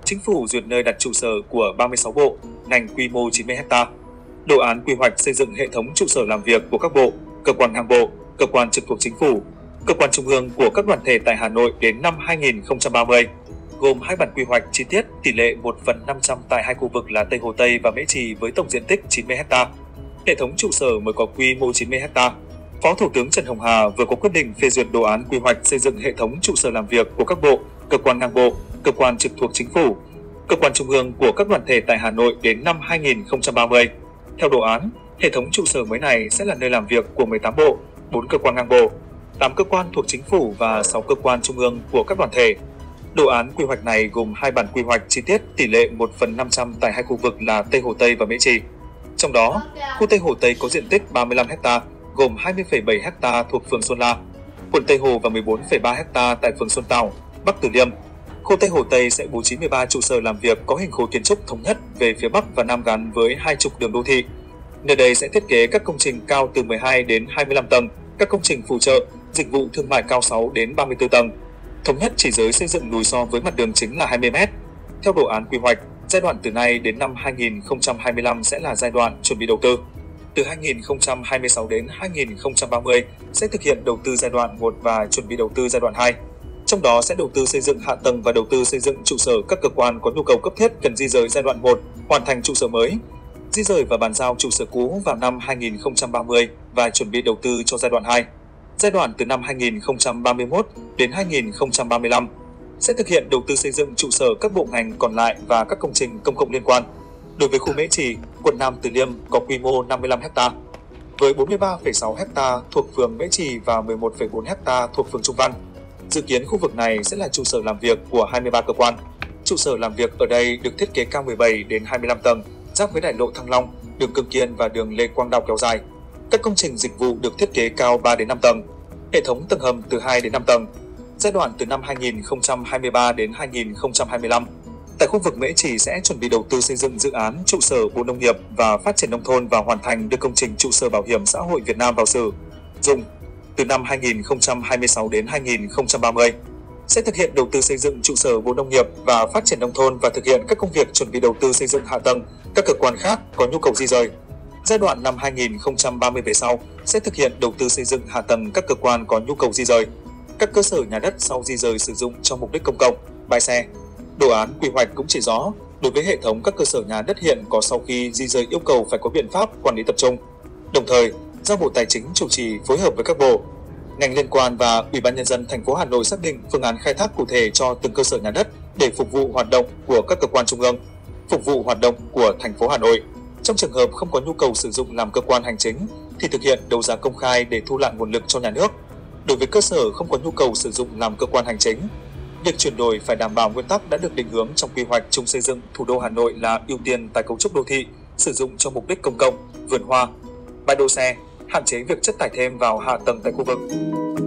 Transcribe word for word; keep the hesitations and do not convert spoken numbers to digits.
Chính phủ duyệt nơi đặt trụ sở của ba mươi sáu bộ, ngành quy mô chín mươi héc ta. Đồ án quy hoạch xây dựng hệ thống trụ sở làm việc của các bộ, cơ quan ngang bộ, cơ quan trực thuộc chính phủ, cơ quan trung ương của các đoàn thể tại Hà Nội đến năm hai nghìn không trăm ba mươi, gồm hai bản quy hoạch chi tiết tỷ lệ một phần năm trăm tại hai khu vực là Tây Hồ Tây và Mễ Trì với tổng diện tích chín mươi héc ta. Hệ thống trụ sở mới có quy mô chín mươi héc ta. Phó Thủ tướng Trần Hồng Hà vừa có quyết định phê duyệt đồ án quy hoạch xây dựng hệ thống trụ sở làm việc của các bộ, cơ quan ngang bộ, cơ quan trực thuộc chính phủ, cơ quan trung ương của các đoàn thể tại Hà Nội đến năm hai nghìn không trăm ba mươi. Theo đồ án, hệ thống trụ sở mới này sẽ là nơi làm việc của mười tám bộ, bốn cơ quan ngang bộ, tám cơ quan thuộc chính phủ và sáu cơ quan trung ương của các đoàn thể. Đồ án quy hoạch này gồm hai bản quy hoạch chi tiết tỷ lệ một phần năm trăm tại hai khu vực là Tây Hồ Tây và Mễ Trì. Trong đó, khu Tây Hồ Tây có diện tích ba mươi lăm héc ta, gồm hai mươi phẩy bảy héc ta thuộc phường Xuân La, quận Tây Hồ và mười bốn phẩy ba héc ta tại phường Xuân Tảo, Bắc Từ Liêm. Khu Tây Hồ Tây sẽ bố trí mười ba trụ sở làm việc có hình khối kiến trúc thống nhất về phía Bắc và Nam gắn với hai trục đường đô thị. Nơi đây sẽ thiết kế các công trình cao từ mười hai đến hai mươi lăm tầng, các công trình phụ trợ, dịch vụ thương mại cao sáu đến ba mươi tư tầng. Thống nhất chỉ giới xây dựng lùi so với mặt đường chính là hai mươi mét. Theo đồ án quy hoạch, giai đoạn từ nay đến năm hai nghìn không trăm hai mươi lăm sẽ là giai đoạn chuẩn bị đầu tư. Từ hai nghìn không trăm hai mươi sáu đến hai nghìn không trăm ba mươi sẽ thực hiện đầu tư giai đoạn một và chuẩn bị đầu tư giai đoạn hai. Trong đó sẽ đầu tư xây dựng hạ tầng và đầu tư xây dựng trụ sở các cơ quan có nhu cầu cấp thiết cần di rời giai đoạn một, hoàn thành trụ sở mới, di rời và bàn giao trụ sở cũ vào năm hai nghìn không trăm ba mươi và chuẩn bị đầu tư cho giai đoạn hai. Giai đoạn từ năm hai nghìn không trăm ba mươi mốt đến hai nghìn không trăm ba mươi lăm sẽ thực hiện đầu tư xây dựng trụ sở các bộ ngành còn lại và các công trình công cộng liên quan. Đối với khu Mễ Trì, quận Nam Từ Liêm có quy mô năm mươi lăm héc ta, với bốn mươi ba phẩy sáu héc ta thuộc phường Mễ Trì và mười một phẩy bốn héc ta thuộc phường Trung Văn. Dự kiến khu vực này sẽ là trụ sở làm việc của hai mươi ba cơ quan. Trụ sở làm việc ở đây được thiết kế cao mười bảy đến hai mươi lăm tầng, giáp với đại lộ Thăng Long, đường Cương Kiên và đường Lê Quang Đạo kéo dài. Các công trình dịch vụ được thiết kế cao ba đến năm tầng, hệ thống tầng hầm từ hai đến năm tầng. Giai đoạn từ năm hai nghìn không trăm hai mươi ba đến hai nghìn không trăm hai mươi lăm, tại khu vực Mễ Trì sẽ chuẩn bị đầu tư xây dựng dự án trụ sở Bộ Nông nghiệp và Phát triển Nông thôn và hoàn thành đưa công trình trụ sở Bảo hiểm xã hội Việt Nam vào sử dụng. Từ năm hai nghìn không trăm hai mươi sáu đến hai nghìn không trăm ba mươi sẽ thực hiện đầu tư xây dựng trụ sở Bộ Nông nghiệp và Phát triển Nông thôn và thực hiện các công việc chuẩn bị đầu tư xây dựng hạ tầng các cơ quan khác có nhu cầu di rời. Giai đoạn năm hai nghìn không trăm ba mươi về sau sẽ thực hiện đầu tư xây dựng hạ tầng các cơ quan có nhu cầu di rời, các cơ sở nhà đất sau di rời sử dụng cho mục đích công cộng, bãi xe. Đồ án quy hoạch cũng chỉ rõ, đối với hệ thống các cơ sở nhà đất hiện có sau khi di rời yêu cầu phải có biện pháp quản lý tập trung. Đồng thời, giao Bộ Tài chính chủ trì phối hợp với các bộ, ngành liên quan và Ủy ban nhân dân thành phố Hà Nội xác định phương án khai thác cụ thể cho từng cơ sở nhà đất để phục vụ hoạt động của các cơ quan trung ương, phục vụ hoạt động của thành phố Hà Nội. Trong trường hợp không có nhu cầu sử dụng làm cơ quan hành chính thì thực hiện đấu giá công khai để thu lại nguồn lực cho nhà nước. Đối với cơ sở không có nhu cầu sử dụng làm cơ quan hành chính, việc chuyển đổi phải đảm bảo nguyên tắc đã được định hướng trong quy hoạch chung xây dựng thủ đô Hà Nội là ưu tiên tái cấu trúc đô thị, sử dụng cho mục đích công cộng, vườn hoa, bãi đỗ xe, hạn chế việc chất thải thêm vào hạ tầng tại khu vực.